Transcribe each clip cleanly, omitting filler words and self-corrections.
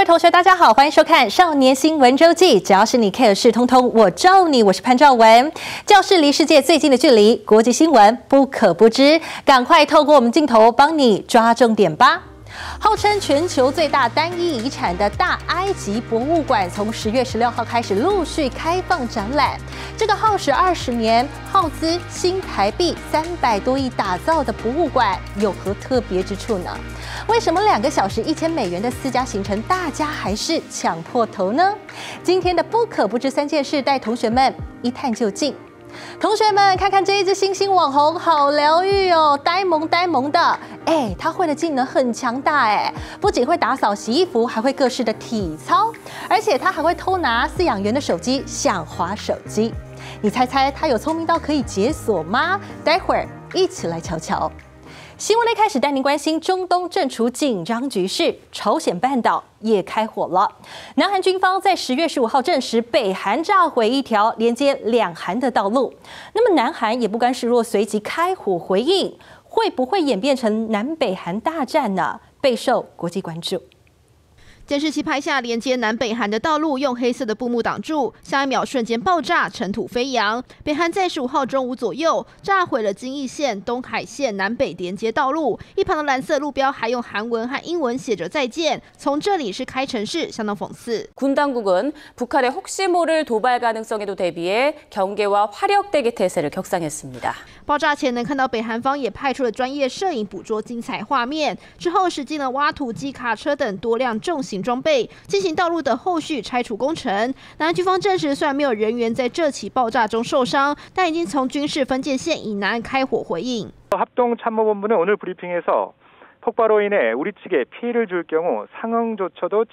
位同学，大家好，欢迎收看《少年新闻周记》，只要是你 care 的事，通通我罩你。我是潘兆文。教室离世界最近的距离，国际新闻不可不知，赶快透过我们镜头帮你抓重点吧。 号称全球最大单一遗产的大埃及博物馆，从10月16号开始陆续开放展览。这个耗时20年、耗资新台币300多亿打造的博物馆，有何特别之处呢？为什么2个小时1000美元的私家行程，大家还是抢破头呢？今天的不可不知3件事，带同学们一探究竟。 同学们，看看这一只星星网红，好疗愈哦，呆萌呆萌的。他会的技能很强大不仅会打扫、洗衣服，还会各式的体操，而且他还会偷拿饲养员的手机，想滑手机。你猜猜他有聪明到可以解锁吗？待会儿一起来瞧瞧。 新闻类开始带您关心中东正处紧张局势，朝鲜半岛也开火了。南韩军方在10月15号证实，北韩炸毁一条连接两韩的道路。那么南韩也不甘示弱，随即开火回应，会不会演变成南北韩大战呢？备受国际关注。 监视器拍下连接南北韩的道路用黑色的布幕挡住，下一秒瞬间爆炸，尘土飞扬。北韩在15号中午左右炸毁了京义线、东海线南北连接道路，一旁的蓝色路标还用韩文和英文写着再见。从这里是开城市，相当讽刺。 군 당국은 북한의 혹시 모를 도발 가능성에도 대비해 경계와 화력대기 태세를 격상했습니다. 爆炸前能看到北韩方也派出了专业摄影捕捉精彩画面，之后驶进了挖土机、卡车等多辆重型 装备进行道路的后续拆除工程。南韩军方证实，虽然没有人员在这起爆炸中受伤，但已经从军事分界线以南开火回应。 합동참모본부는 오늘 브리핑에서 폭발로 인해 우리 측에 피해를 줄 경우 상응조처도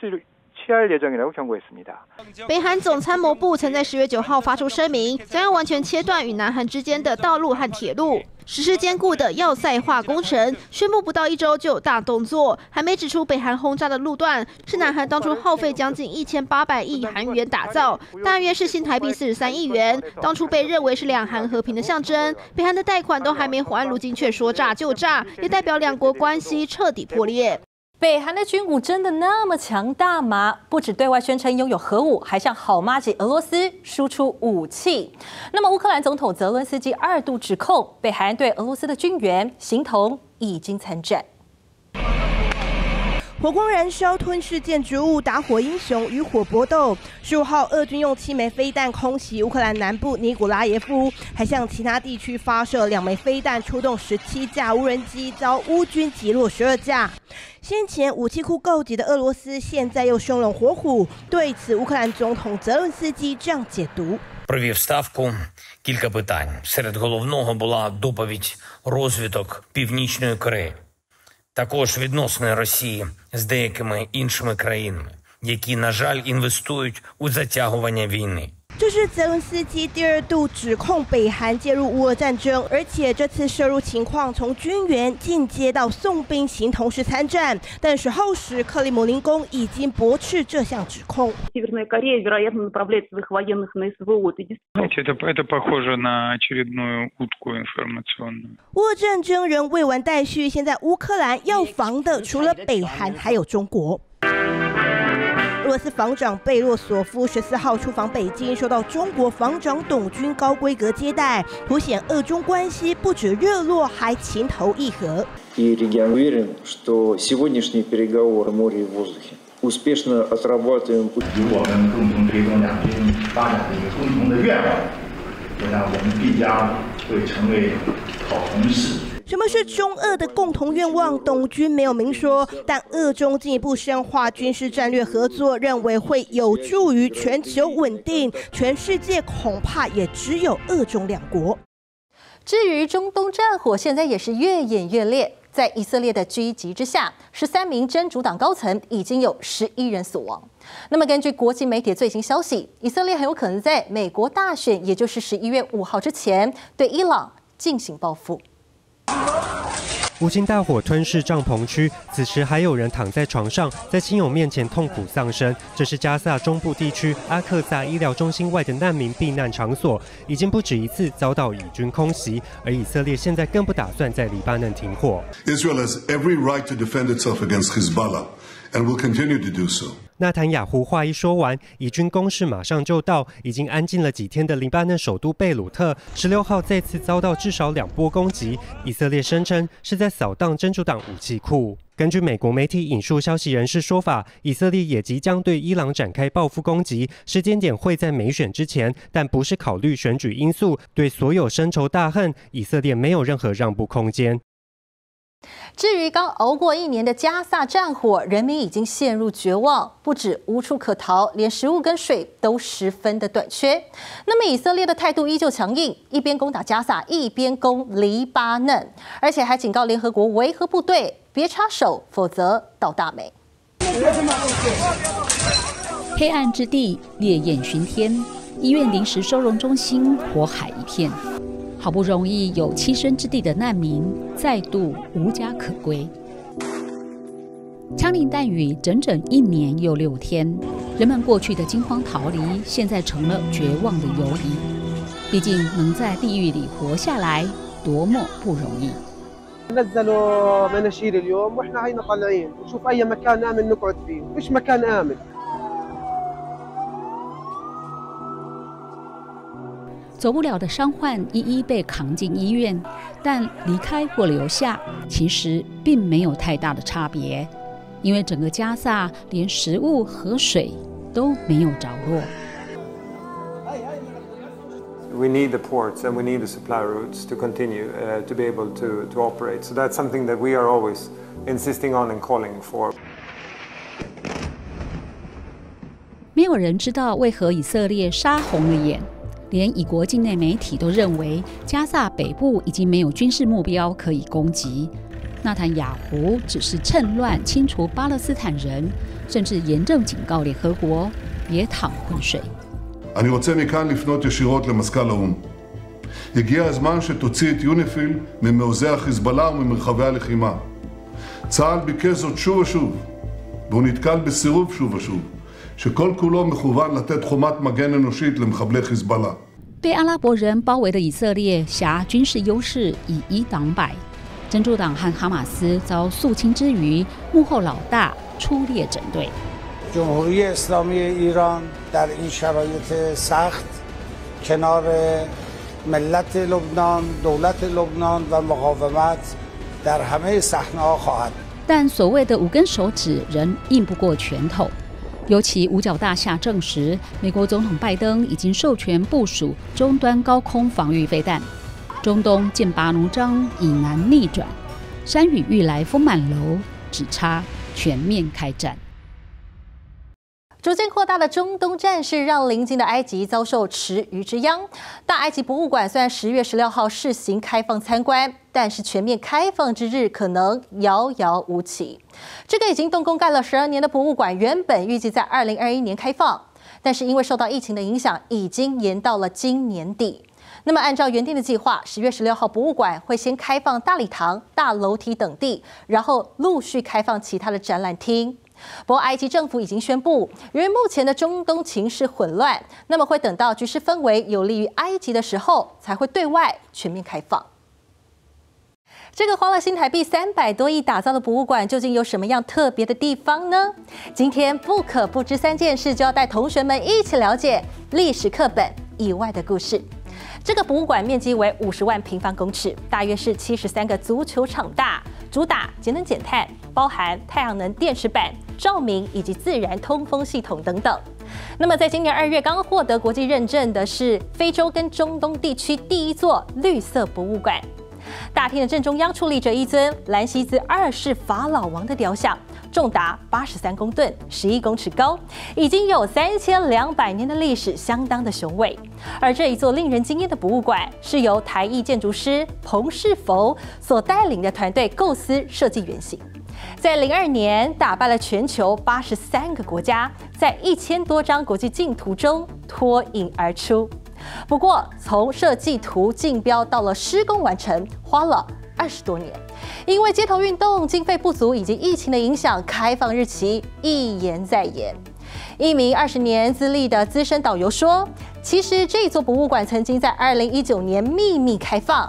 취할 예정이라고 경고했습니다. 北韩总参谋部曾在10月9号发出声明，将要完全切断与南韩之间的道路和铁路，实施坚固的要塞化工程。宣布不到1周就有大动作，还没指出北韩轰炸的路段是南韩当初耗费将近1800亿韩元打造，大约是新台币43亿元。当初被认为是两韩和平的象征，北韩的贷款都还没还，如今却说炸就炸，也代表两国关系彻底破裂。 北韩的军武真的那么强大吗？不只对外宣称拥有核武，还向好妈吉俄罗斯输出武器。那么乌克兰总统泽伦斯基2度指控北韩对俄罗斯的军援形同已经参战。 火光燃烧，吞噬建筑物，打火英雄与火搏斗。15号，俄军用7枚飞弹空袭乌克兰南部尼古拉耶夫，还向其他地区发射2枚飞弹，出动17架无人机，遭乌军击落12架。先前武器库够急的俄罗斯，现在又生龙活虎。对此，乌克兰总统泽伦斯基这样解读。 Провів ставку кілька питань. Серед головного була доповідь розвиток Північної Кореї. Також відносини Росії з деякими іншими країнами, які, на жаль, інвестують у затягування війни. 这是泽伦斯基第2度指控北韩介入乌俄战争，而且这次涉入情况从军援进阶到送兵，形同是参战。但是后时克里姆林宫已经驳斥这项指控。 Северная Корея, вероятно, направляет своих военных на СВО. Знаете, это похоже на очередную утку информационную. 乌俄战争仍未完待续，现在乌克兰要防的除了北韩，还有中国。 俄罗斯防长贝洛索夫14号出访北京，受到中国防长董军高规格接待，凸显俄中关系不止热络，还情投意合。 И регион уверен, что сегодняшние переговоры в море и воздухе успешно отрабатываем. 我们共同推动两军发展的一个共同的愿望，我想我们必将会成为好同事。 什么是中俄的共同愿望？董军没有明说，但俄中进一步深化军事战略合作，认为会有助于全球稳定。全世界恐怕也只有俄中2国。 至于中东战火，现在也是越演越烈。在以色列的狙击之下，13名真主党高层已经有11人死亡。那么，根据国际媒体最新消息，以色列很有可能在美国大选，也就是11月5号之前，对伊朗进行报复。 无情大火吞噬帐篷区，此时还有人躺在床上，在亲友面前痛苦丧生。这是加萨中部地区阿克萨医疗中心外的难民避难场所，已经不止一次遭到以军空袭，而以色列现在更不打算在黎巴嫩停火。 Israel has every right to defend itself against Hezbollah. and will continue to do so. 纳坦雅胡话一说完，以军攻势马上就到。已经安静了几天的黎巴嫩首都贝鲁特，16号再次遭到至少2波攻击。以色列声称是在扫荡真主党武器库。根据美国媒体引述消息人士说法，以色列也即将对伊朗展开报复攻击，时间点会在美选之前，但不是考虑选举因素。对所有深仇大恨，以色列没有任何让步空间。 至于刚熬过1年的加萨战火，人民已经陷入绝望，不止无处可逃，连食物跟水都十分的短缺。那么以色列的态度依旧强硬，一边攻打加萨，一边攻黎巴嫩，而且还警告联合国维和部队别插手，否则倒大霉。 黑暗之地，烈焰熏天，医院临时收容中心火海一片。好不容易有栖身之地的难民，再度无家可归。枪林弹雨整整1年又6天，人们过去的惊慌逃离，现在成了绝望的游移。毕竟能在地狱里活下来，多么不容易。 نزلوا مناشير اليوم واحنا هينا طالعين نشوف اي مكان امن نقعد فيه، مش مكان امن。 走不了的伤患一一被扛进医院，但离开或留下其实并没有太大的差别，因为整个加萨连食物和水都没有着落。 We need the ports and we need the supply routes to continue to be able to operate. So that's something that we are always insisting on and calling for. 没有人知道为何以色列杀红了眼。连以国境内媒体都认为，加萨北部已经没有军事目标可以攻击。纳坦雅胡只是趁乱清除巴勒斯坦人，甚至严正警告联合国别淌浑水。 אני רוצה מכאן לפנות ישירות למזכ"ל האו"ם. הגיע הזמן שתוציא את יוניפיל ממעוזי החיזבאללה וממרחבי הלחימה. צה"ל ביקש זאת שוב ושוב, והוא נתקל בסירוב שוב ושוב, שכל כולו מכוון לתת חומת מגן אנושית למחבלי חיזבאללה. 被阿拉伯人包围的以色列挟军事优势以一挡百，真主党和哈马斯遭肃清之余，幕后老大出列整队。 جمهوری اسلامی ایران در این شرایط سخت کنار ملت لبنان، دولت لبنان و مقاومت در همه صحنه‌ها خواهد. 但所谓的5根手指仍硬不过拳头。尤其五角大厦证实，美国总统拜登已经授权部署终端高空防御飞弹。中东剑拔弩张，已难逆转，山雨欲来风满楼，只差全面开战。 逐渐扩大的中东战事让邻近的埃及遭受池鱼之殃。大埃及博物馆虽然10月16号试行开放参观，但是全面开放之日可能遥遥无期。这个已经动工盖了12年的博物馆，原本预计在2021年开放，但是因为受到疫情的影响，已经延到了今年底。那么按照原定的计划，10月16号博物馆会先开放大礼堂、大楼梯等地，然后陆续开放其他的展览厅。不过，埃及政府已经宣布，由于目前的中东情势混乱，那么会等到局势氛围有利于埃及的时候，才会对外全面开放。这个花了新台币300多亿打造的博物馆，究竟有什么样特别的地方呢？今天不可不知3件事，就要带同学们一起了解历史课本以外的故事。这个博物馆面积为50万平方公尺，大约是73个足球场大，主打节能减碳，包含太阳能电池板、照明以及自然通风系统等等。那么在今年2月刚获得国际认证的是非洲跟中东地区第1座绿色博物馆。大厅的正中央矗立着一尊兰西兹2世法老王的雕像，重达83公吨，11公尺高，已经有3200年的历史，相当的雄伟。而这一座令人惊艳的博物馆，是由台裔建筑师彭世佛所带领的团队构思设计原型。在02年打败了全球83个国家，在1000多张国际竞图中脱颖而出。不过，从设计图竞标到了施工完成，花了20多年。因为街头运动经费不足以及疫情的影响，开放日期一延再延。一名20年资历的资深导游说，其实这座博物馆曾经在2019年秘密开放，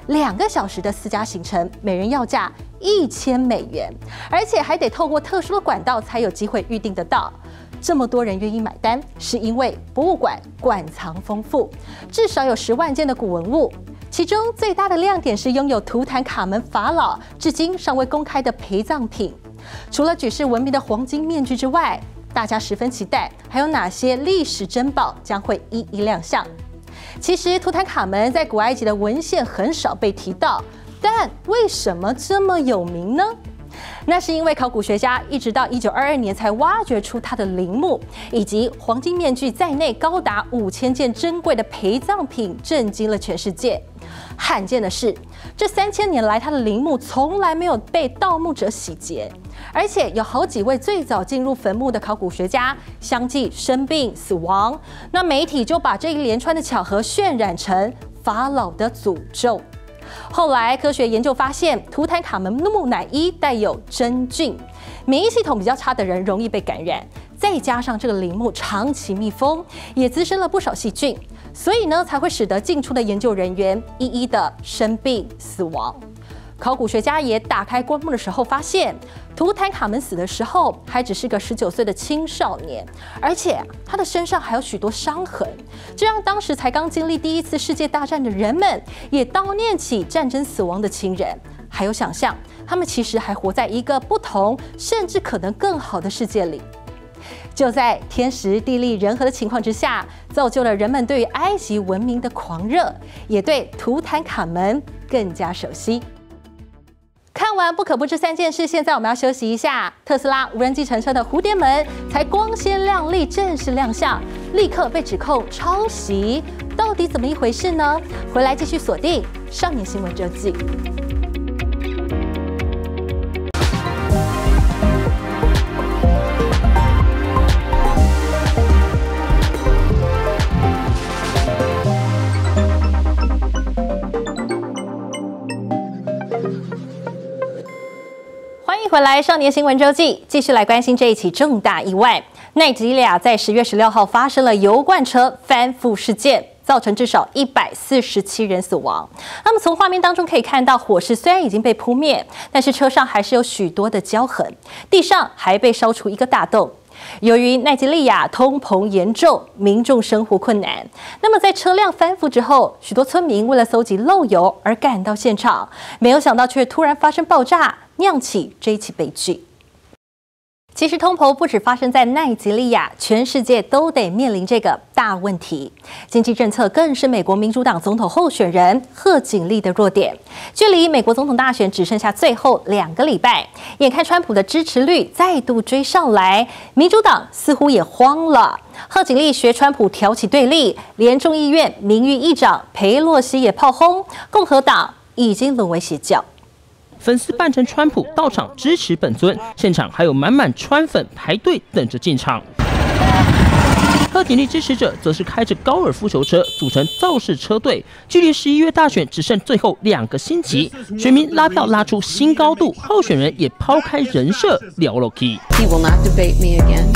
2个小时的私家行程，每人要价1000美元，而且还得透过特殊的管道才有机会预定得到。这么多人愿意买单，是因为博物馆馆藏丰富，至少有10万件的古文物。其中最大的亮点是拥有图坦卡门法老至今尚未公开的陪葬品。除了举世闻名的黄金面具之外，大家十分期待还有哪些历史珍宝将会一一亮相。其实图坦卡门在古埃及的文献很少被提到，但为什么这么有名呢？那是因为考古学家一直到1922年才挖掘出他的陵墓，以及黄金面具在内高达5000件珍贵的陪葬品，震惊了全世界。罕见的是，这3000年来他的陵墓从来没有被盗墓者洗劫，而且有好几位最早进入坟墓的考古学家相继生病死亡。那媒体就把这一连串的巧合渲染成法老的诅咒。后来科学研究发现，图坦卡门木乃伊带有真菌，免疫系统比较差的人容易被感染，再加上这个陵墓长期密封，也滋生了不少细菌，所以呢才会使得进出的研究人员一一的生病死亡。考古学家也打开棺木的时候发现，图坦卡门死的时候还只是个19岁的青少年，而且他的身上还有许多伤痕，这让当时才刚经历第1次世界大战的人们也悼念起战争死亡的亲人，还有想象他们其实还活在一个不同甚至可能更好的世界里。就在天时地利人和的情况之下，造就了人们对于埃及文明的狂热，也对图坦卡门更加熟悉。看完不可不知3件事，现在我们要休息一下。特斯拉无人计程车的蝴蝶门才光鲜亮丽正式亮相，立刻被指控抄袭，到底怎么一回事呢？回来继续锁定少年新闻周记。回来，少年新闻周记继续来关心这一起重大意外。奈及利亚在10月16号发生了油罐车翻覆事件，造成至少147人死亡。那么从画面当中可以看到，火势虽然已经被扑灭，但是车上还是有许多的焦痕，地上还被烧出一个大洞。由于奈及利亚通膨严重，民众生活困难，那么在车辆翻覆之后，许多村民为了搜集漏油而赶到现场，没有想到却突然发生爆炸，酿起这一起悲剧。其实通膨不只发生在奈及利亚，全世界都得面临这个大问题。经济政策更是美国民主党总统候选人贺锦丽的弱点。距离美国总统大选只剩下最后2个礼拜，眼看川普的支持率再度追上来，民主党似乎也慌了。贺锦丽学川普挑起对立，连众议院名誉议长裴洛西也炮轰共和党已经沦为邪教。 粉丝扮成川普到场支持本尊，现场还有满满川粉排队等着进场。贺锦丽支持者则是开着高尔夫球车组成造势车队，距离11月大选只剩最后2个星期，选民拉票拉出新高度，候选人也抛开人设聊了起。 He will not debate me again.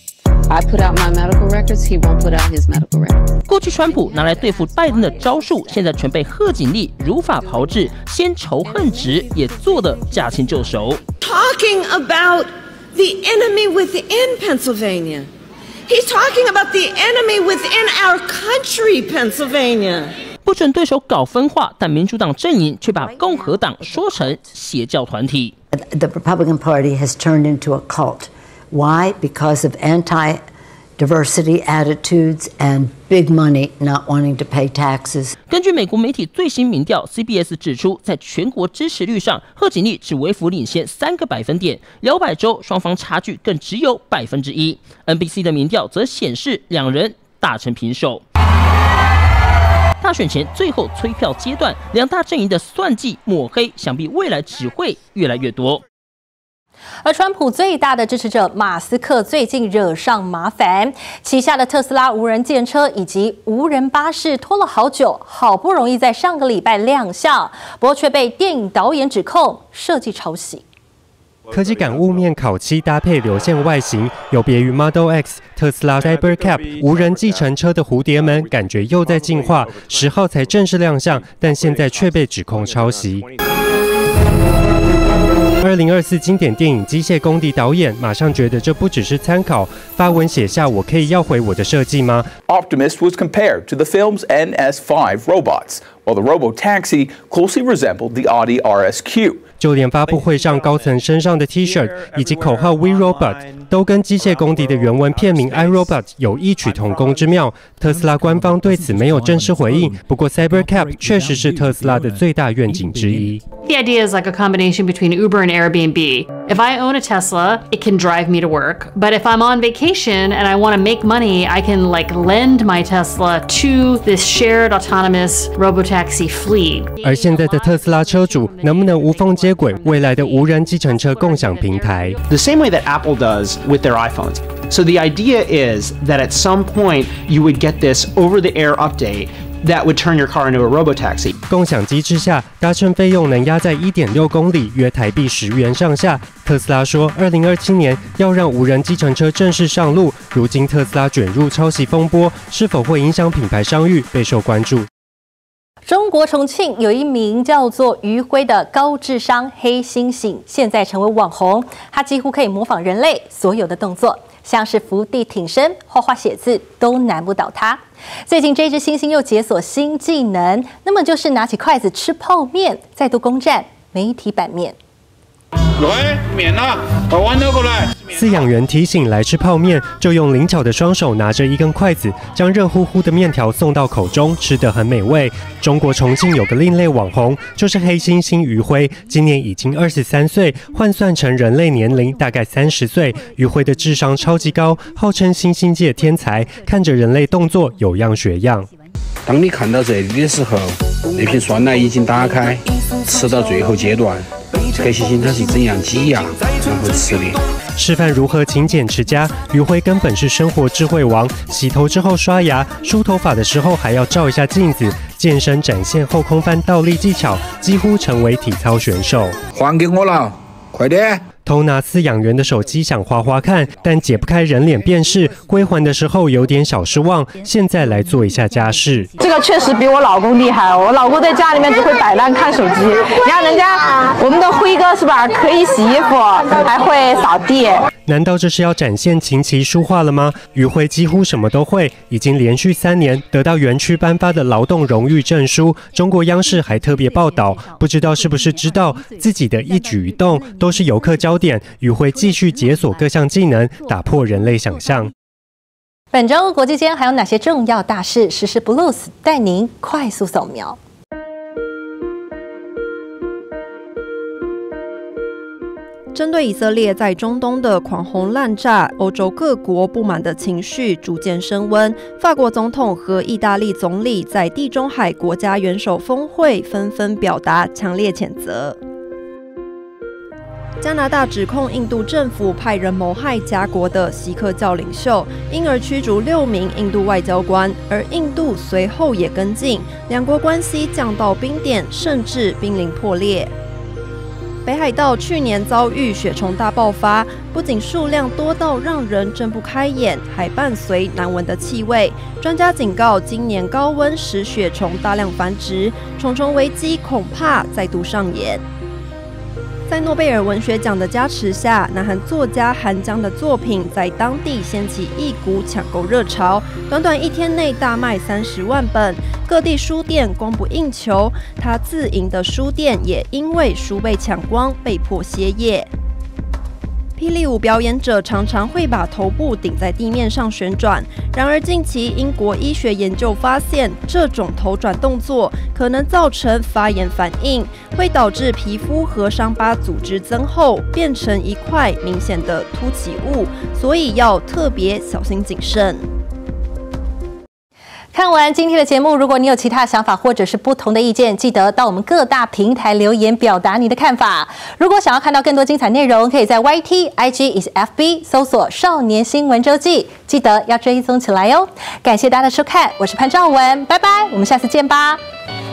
I put out my medical records, he won't put out his medical records. 过去川普拿来对付拜登的招数，现在全被贺锦丽如法炮制，先仇恨值也做得驾轻就熟。 Talking about the enemy within Pennsylvania. He's talking about the enemy within our country, Pennsylvania. 不准对手搞分化，但民主党阵营却把共和党说成邪教团体。 The Republican Party has turned into a cult. Why? Because of anti-diversity attitudes and big money not wanting to pay taxes. 根据美国媒体最新民调 ，CBS 指出，在全国支持率上，贺锦丽只微幅领先3个百分点，摇摆州双方差距更只有1%。NBC 的民调则显示2人打成平手。大选前最后催票阶段，2大阵营的算计抹黑，想必未来只会越来越多。 而川普最大的支持者马斯克最近惹上麻烦，旗下的特斯拉无人电车以及无人巴士拖了好久，好不容易在上个礼拜亮相，不过却被电影导演指控设计抄袭。 科技感雾面烤漆搭配流线外形，有别于 Model X， 特斯拉 Cybercab 无人计程车的蝴蝶门感觉又在进化。10号才正式亮相，但现在却被指控抄袭。2024经典电影《机械公敌》导演马上觉得这不只是参考，发文写下：“我可以要回我的设计吗？” Optimus was compared to the film's NS5 robots, while the robotaxi closely resembled the Audi RSQ. 就连发布会上高层身上的 T-shirt 以及口号 We Robot 都跟《机械公敌》的原文片名 I Robot 有异曲同工之妙。特斯拉官方对此没有正式回应，不过 Cybercab 确实是特斯拉的最大愿景之一。 The idea is like a combination between Uber and Airbnb. If I own a Tesla, it can drive me to work. But if I'm on vacation and I want to make money, I can like lend my Tesla to this shared autonomous robotaxi fleet. 而现在的特斯拉车主能不能无缝接轨未来的无人计程车共享平台 ？The same way that Apple does with their iPhones. So the idea is that at some point you would get this over-the-air update that would turn your car into a robotaxi. 共享机制下，搭乘费用能压在 1.6 公里，约台币10元上下。特斯拉说，2027年要让无人计程车正式上路。如今特斯拉卷入抄袭风波，是否会影响品牌商誉，备受关注。 中国重庆有一名叫做余晖的高智商黑猩猩，现在成为网红。他几乎可以模仿人类所有的动作，像是伏地挺身、画画、写字都难不倒他。最近这只猩猩又解锁新技能，那么就是拿起筷子吃泡面，再度攻占媒体版面。 来，免了，把碗拿过来。 饲养员提醒来吃泡面，就用灵巧的双手拿着一根筷子，将热乎乎的面条送到口中，吃得很美味。中国重庆有个另类网红，就是黑猩猩余晖，今年已经23岁，换算成人类年龄大概30岁。余晖的智商超级高，号称猩猩界天才，看着人类动作有样学样。 当你看到这里的时候，那瓶酸奶已经打开，吃到最后阶段。黑猩猩它是怎样挤压然后吃的？ 示范如何勤俭持家，余晖根本是生活智慧王。洗头之后刷牙，梳头发的时候还要照一下镜子。健身展现后空翻倒立技巧，几乎成为体操选手。 还给我了，快点！ 偷拿饲养员的手机想滑滑看，但解不开人脸辨识，归还的时候有点小失望。现在来做一下家事， 这个确实比我老公厉害。我老公在家里面只会摆烂看手机，你看人家我们的辉哥是吧，可以洗衣服，还会扫地。 难道这是要展现琴棋书画了吗？余晖几乎什么都会，已经连续3年得到园区颁发的劳动荣誉证书。中国央视还特别报道，不知道是不是知道自己的一举一动都是游客焦点。余晖继续解锁各项技能，打破人类想象。 本周国际间还有哪些重要大事？时事 Blues 带您快速扫描。 针对以色列在中东的狂轰滥炸，欧洲各国不满的情绪逐渐升温。法国总统和意大利总理在地中海国家元首峰会纷纷表达强烈谴责。加拿大指控印度政府派人谋害加国的锡克教领袖，因而驱逐6名印度外交官，而印度随后也跟进，两国关系降到冰点，甚至濒临破裂。北海道去年遭遇雪虫大爆发，不仅数量多到让人睁不开眼，还伴随难闻的气味。专家警告，今年高温使雪虫大量繁殖，虫虫危机恐怕再度上演。在诺贝尔文学奖的加持下，南韩作家韩江的作品在当地掀起一股抢购热潮，短短1天内大卖30万本，各地书店供不应求，他自营的书店也因为书被抢光，被迫歇业。霹雳舞表演者常常会把头部顶在地面上旋转，然而近期英国医学研究发现，这种头转动作可能造成发炎反应，会导致皮肤和伤疤组织增厚，变成一块明显的凸起物，所以要特别小心谨慎。 看完今天的节目，如果你有其他想法或者是不同的意见，记得到我们各大平台留言表达你的看法。如果想要看到更多精彩内容，可以在 YT、IG 以及 FB 搜索少年新闻周记，记得要追踪起来哦。感谢大家的收看，我是潘兆文，拜拜，我们下次见吧。